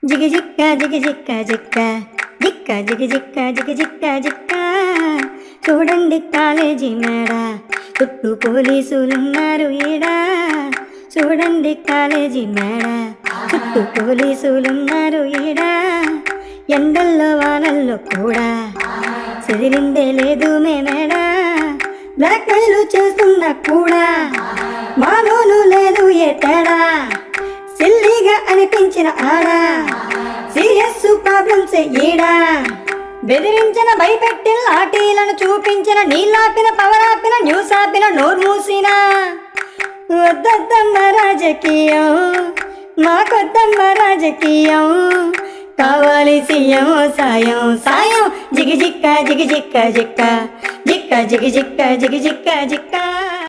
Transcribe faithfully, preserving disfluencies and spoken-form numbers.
జిగి జిక్క జిగి జిక్క జిక్క జిక్క జిగి జిక్క జిగి జిక్క జిక్క చూడండి కాలేజీ మేడ చుట్టూ పోలీసులున్నారు ఈడ చూడండి కాలేజీ మేడ చుట్టూ పోలీసులున్నారు ఈడ ఎండల్లో వానల్లో కూడా చెదిరిందే లేదు మేమేడ బ్లాక్ మెయిల్ చేస్తున్నా కూడా మాలోను లేదు ఏ తేడా సిల్లీగా అనిపించిన ఆడ సీరియస్ ప్రాబ్లమ్స్ ఈడా బెదిరించిన భయపెట్టిన లాఠీలను చూపించిన నీళ్ళాపిన పవరాపిన న్యూస్ ఆపిన నోరు మూసిన వద్దద్దమ్మ రాజకీయం మాకొద్దమ్మ రాజకీయం కావాలి సీఎం సాయం సాయం జిగి జిక్క జిగి జిక్క జిక్క జిక్క జిగి జిక్క జిగి జిక్క జిక్క